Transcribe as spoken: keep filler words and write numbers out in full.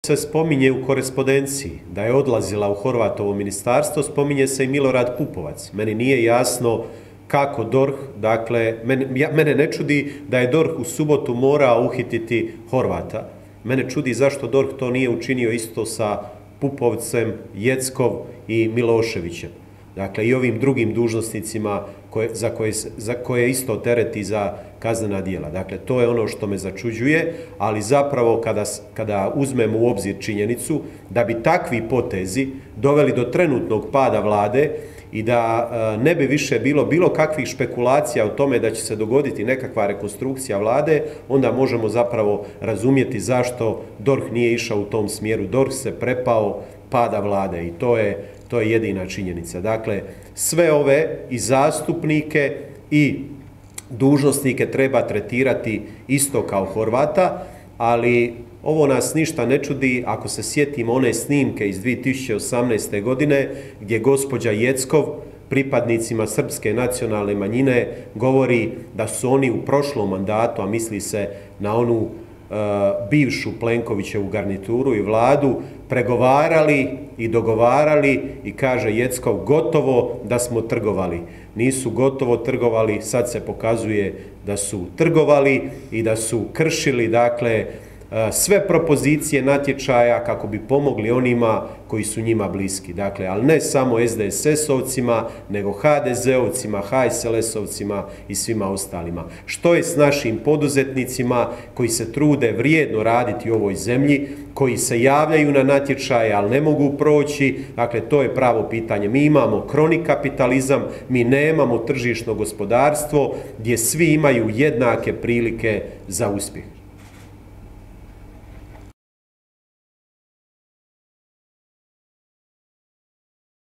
Se spominje u korespondenciji da je odlazila u Horvatovo ministarstvo, spominje se i Milorad Pupovac. Meni nije jasno kako D O R H, dakle, mene, ja, mene ne čudi da je D O R H u subotu morao uhititi Horvata. Mene čudi zašto D O R H to nije učinio isto sa Pupovcem, Jeckov i Miloševićem. Dakle, i ovim drugim dužnosnicima koje, za, koje, za koje isto tereti za kaznena djela. Dakle, to je ono što me začuđuje, ali zapravo kada, kada uzmemo u obzir činjenicu da bi takvi potezi doveli do trenutnog pada vlade i da e, ne bi više bilo bilo kakvih špekulacija o tome da će se dogoditi nekakva rekonstrukcija vlade, onda možemo zapravo razumjeti zašto D O R H nije išao u tom smjeru. D O R H se prepao pada vlade i to je To je jedina činjenica. Dakle, sve ove i zastupnike i dužnosnike treba tretirati isto kao Horvata, ali ovo nas ništa ne čudi ako se sjetimo one snimke iz dvije tisuće osamnaeste. godine gdje gospođa Jeckov pripadnicima srpske nacionalne manjine govori da su oni u prošlom mandatu, a misli se na onu Uh, bivšu Plenkovićevu garnituru i vladu, pregovarali i dogovarali i kaže Jeckov gotovo da smo trgovali. Nisu gotovo trgovali, sad se pokazuje da su trgovali i da su kršili, dakle, uh, sve propozicije natječaja kako bi pomogli onima koji su njima bliski. Dakle, ali ne samo S D S S-ovcima, nego H D Z-ovcima, H S L S-ovcima i svima ostalima. Što je s našim poduzetnicima koji se trude vrijedno raditi u ovoj zemlji, koji se javljaju na natječaje, ali ne mogu proći? Dakle, to je pravo pitanje. Mi imamo kroni kapitalizam, mi nemamo tržišno gospodarstvo gdje svi imaju jednake prilike za uspjeh.